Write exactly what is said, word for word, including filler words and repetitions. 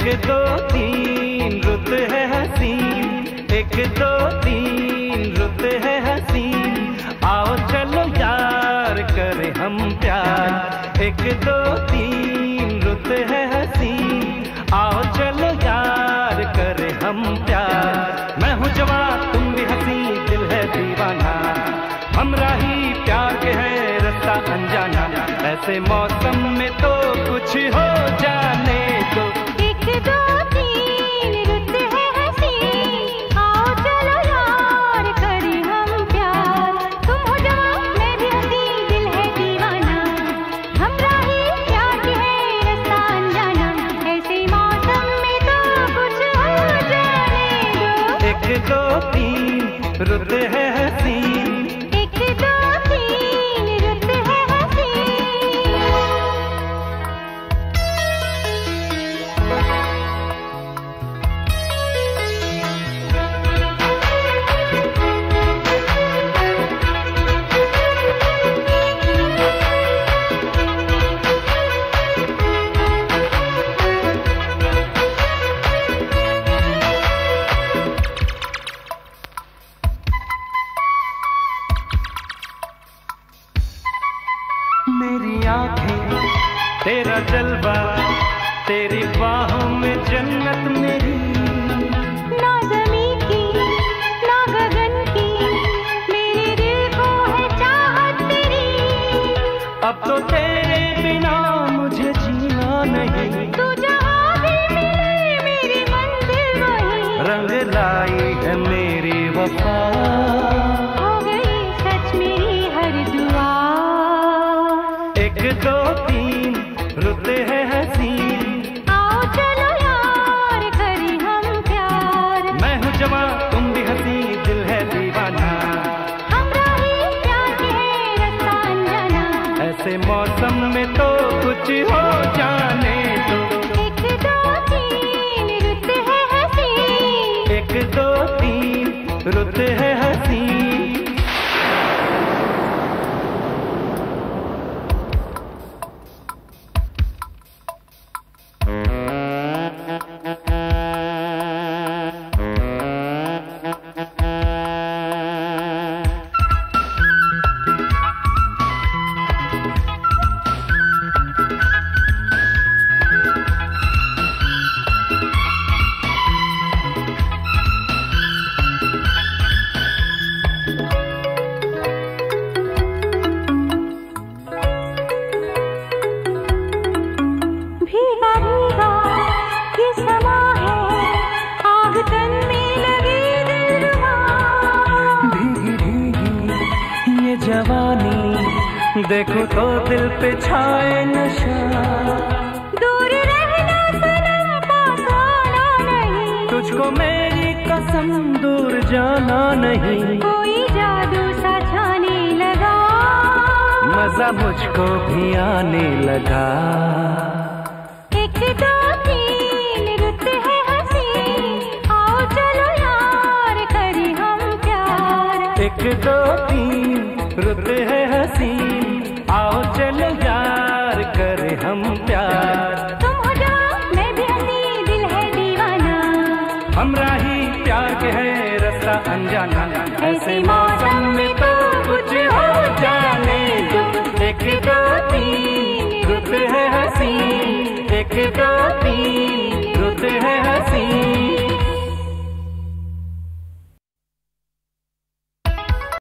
एक दो तीन रुत है हसीन, एक दो तीन रुत है हसीन, आओ चलो यार करें हम प्यार। एक दो तीन रुत है हसीन, आओ चलो यार करें हम प्यार। मैं हूँ जवान तुम भी हसी, दिल है दीवाना, हमराही प्यार के है रास्ता अनजाना। ऐसे मौसम में तो कुछ हो जाने दो। एक दो तीन रुत है हसीन, आओ चलो यार करें हम प्यार। तुम हो जवान मैं भी हसी, दिल है दीवाना, हमराही प्यार के है रास्ता अनजाना। ऐसे मौसम में तो कुछ हो जाने दो। एक दो तीन रुत है हसीन, एक दो तीन रुत है हसीन। मेरी आंखें तेरा जलवा, तेरी बाहों में जन्नत मेरी। ना ज़मीं की ना गगन की, मेरे दिल को है चाहत तेरी। अब तो तेरे बिना मुझे जीना नहीं, तू जहाँ भी मिले मेरी मंजिल वही। रंग लाई है मेरी वफा, हो गई सच मेरी हर दुआ। एक दो तीन रुत है हसीन, आओ चलो यार करें हम प्यार। मैं हूँ जवान तुम भी हसी, दिल है दीवाना, हमराही प्यार के है रास्ता अनजाना। ऐसे मौसम में तो कुछ हो जाने दो। एक दो तीन रुत है हसीन, एक दो तीन रुत है हसीन। भीगा भीगा ये समा है, आग तन में लगी दिलरुबा। भीगी भीगी ये जवानी, देखो तो दिल पे छाए नशा। दूर रहना सनम पास आना नहीं, तुझको मेरी कसम दूर जाना नहीं। कोई जादू सा छाने लगा, मजा मुझको भी आने लगा। एक दो तीन रुत है हसीन, आओ चलो यार करें हम प्यार। एक दो तीन रुत है हसीन, आओ चलो यार करें हम प्यार। तुम हो जवान मैं भी हसी, दिल है दीवाना, हमराही प्यार के है रास्ता अनजाना। ऐसे मौसम में तो कुछ हो जाने दो। एक दो तीन रुत है हसीन, एक दो तीन रुत है हसीन।